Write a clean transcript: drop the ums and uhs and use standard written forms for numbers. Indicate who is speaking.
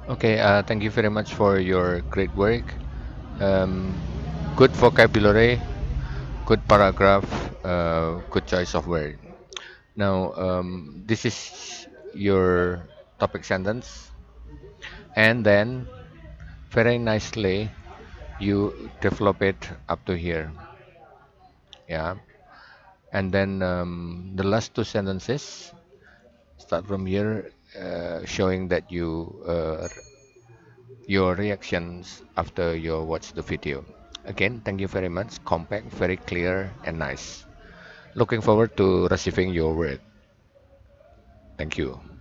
Speaker 1: Okay, thank you very much for your great work. Um, Good vocabulary, good paragraph, good choice of word. Now, this is your topic sentence, and then very nicely you develop it up to here. Yeah, and then the last two sentences start from here, showing that your reactions after you watch the video. Again, thank you very much. Compact, very clear, and nice. Looking forward to receiving your work. Thank you.